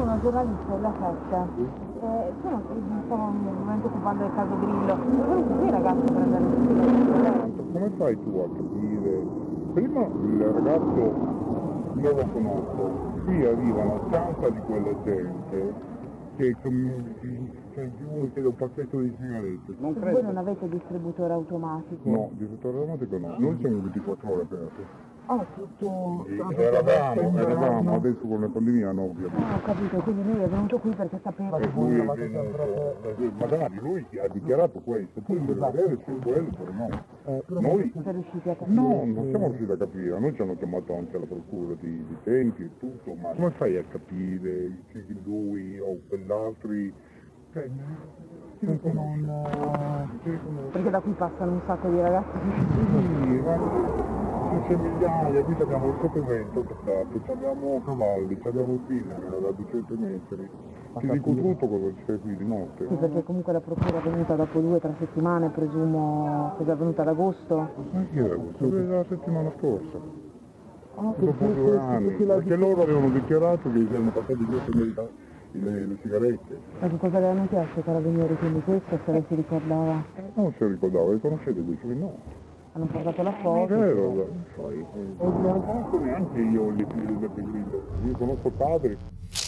sono giornalista della Sette. Stavo ovviamente occupando del caso Grillo. Sono qui i ragazzi per andare in Come fai tu a capire? Prima il ragazzo non lo conosco, qui arrivano tanta di quella gente che uno chiede un pacchetto di sigarette. Non Voi credo. non avete distributore automatico? No, direttore automatico no, noi siamo 24 ore aperti. Ah, tutto... Eravamo, adesso con la pandemia no ovviamente. Ah, ho capito, quindi lui è venuto qui perché sapeva che voi Lui è eravate venuto, magari lui ha dichiarato questo, poi per vedere se quello però no. Noi siete riusciti a capire. no, non siamo riusciti a capire, a noi ci hanno chiamato anche alla procura di Tempi e tutto, ma come fai a capire che lui o quell'altro? Perché da qui passano un sacco di ragazzi. Sì, ma c'è migliaia, qui abbiamo il sottovento che sta, abbiamo cavalli, abbiamo il film da 200 metri. Ti dico tutto cosa c'è qui di notte. Sì, perché comunque la procura è venuta dopo 2 o 3 settimane, presumo che sia venuta ad agosto. Ma che era questo? La settimana scorsa. Dopo 2 anni, perché loro avevano dichiarato che erano passati 10 mesi le sigarette. Ma che cosa le hanno chiesto i carabinieri, quindi questo se lei si ricordava? Non si ricordava, le conoscete? Dice no. Hanno portato la foto. Vero, poi. Non conosco neanche io le figlie del Beppe Grillo, io conosco il padre.